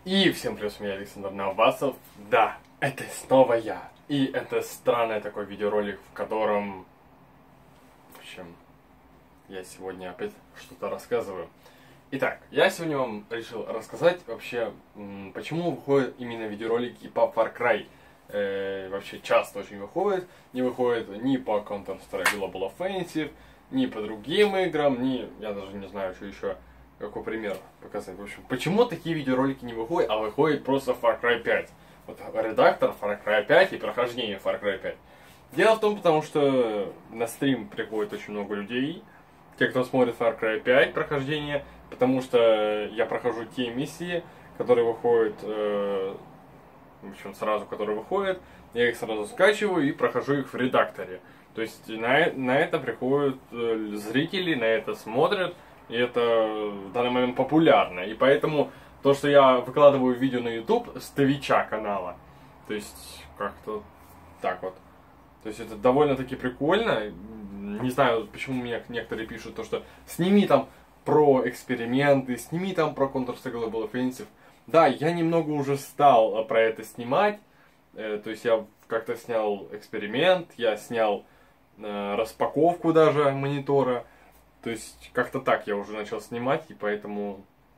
И всем привет, меня Александр Новасов. Да, это снова я. И это странный такой видеоролик, в котором... В общем, я сегодня опять что-то рассказываю. Итак, я сегодня вам решил рассказать вообще, почему выходят именно видеоролики по Far Cry. Вообще часто очень выходит. Не выходит ни по Counter-Strike Global Offensive, ни по другим играм, ни... Я даже не знаю, что еще... Какой пример показать? В общем, почему такие видеоролики не выходят, а выходит просто Far Cry 5? Вот редактор Far Cry 5 и прохождение Far Cry 5. Дело в том, потому что на стрим приходит очень много людей, те, кто смотрит Far Cry 5 прохождение, потому что я прохожу те миссии, которые выходят, в общем, сразу, которые выходят, я их сразу скачиваю и прохожу их в редакторе. То есть на это приходят зрители, на это смотрят. И это в данный момент популярно. И поэтому то, что я выкладываю видео на YouTube с Твича канала, то есть как-то так вот. То есть это довольно-таки прикольно. Не знаю, почему мне некоторые пишут то, что сними там про эксперименты, сними там про Counter-Strike Global Offensive. Да, я немного уже стал про это снимать. То есть я как-то снял эксперимент, я снял распаковку даже монитора. То есть, как-то так я уже начал снимать, и поэтому...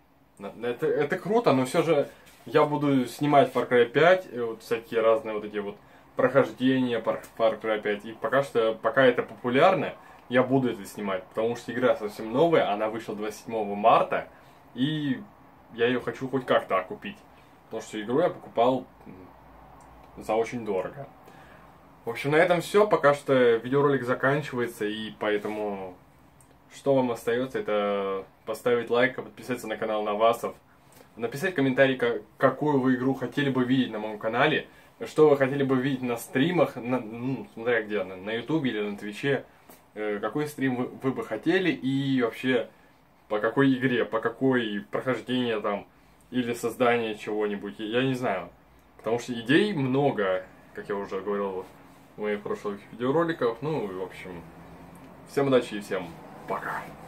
Это круто, но все же я буду снимать Far Cry 5, и вот всякие разные вот эти вот прохождения Far Cry 5. И пока это популярно, я буду это снимать, потому что игра совсем новая, она вышла 27 марта, и я ее хочу хоть как-то окупить. Потому что игру я покупал за очень дорого. В общем, на этом все, пока что видеоролик заканчивается, и поэтому... Что вам остается, это поставить лайк, подписаться на канал Новасов, написать комментарий, какую вы игру хотели бы видеть на моем канале, что вы хотели бы видеть на стримах, смотря где, на Ютубе или на Твиче, какой стрим вы бы хотели и вообще по какой игре, по какой прохождение там или создание чего-нибудь, я не знаю. Потому что идей много, как я уже говорил в моих прошлых видеороликах, ну и в общем, всем удачи и всем пока.